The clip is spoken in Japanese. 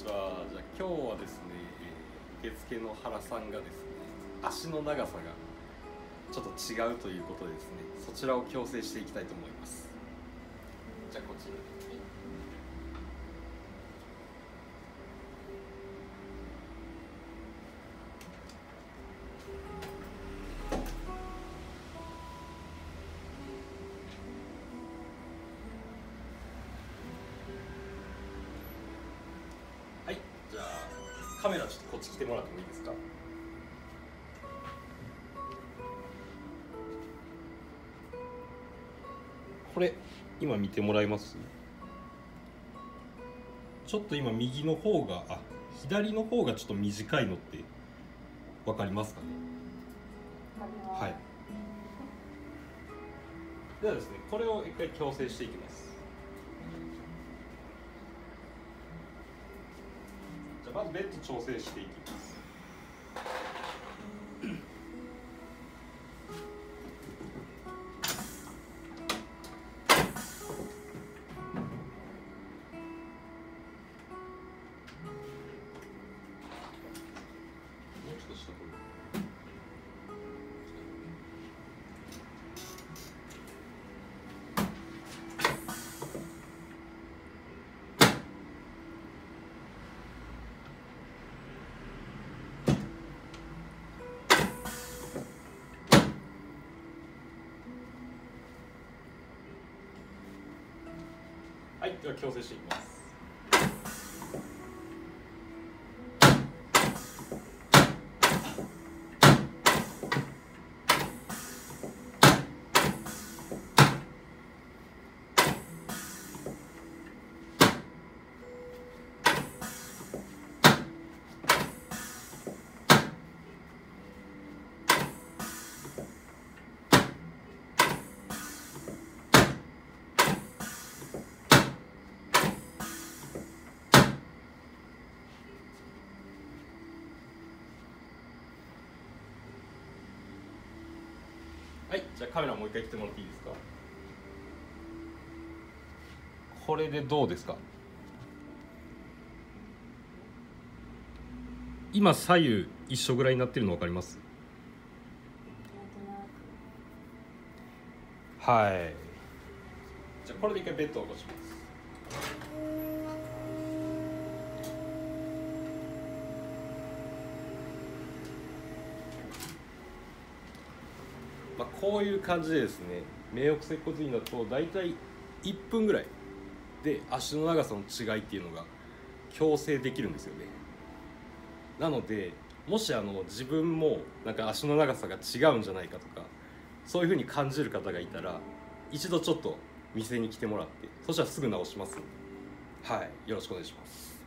ちは。じゃあ今日はですね、受付の原さんがですね、足の長さがちょっと違うということでですね、そちらを矯正していきたいと思います。じゃあこちらで。はい、じゃあカメラちょっとこっち来てもらってもいいですか。これ今見てもらえます？ちょっと今右の方が左の方がちょっと短いのって分かりますかね。はい。ではですね、これを一回矯正していきます。じゃあまずベッド調整していきます。もうちょっと下これ。はい、では矯正していきます。はい、じゃあカメラもう一回来てもらっていいですか。これでどうですか。今左右一緒ぐらいになってるの分かります？はい。じゃあこれで一回ベッドを起こします。こういう感じでですね、名誉接骨院だと大体1分ぐらいで足の長さの違いっていうのが矯正できるんですよね。なのでもし自分もなんか足の長さが違うんじゃないかとか、そういうふうに感じる方がいたら一度ちょっと店に来てもらって、そしたらすぐ直しますので、はい、よろしくお願いします。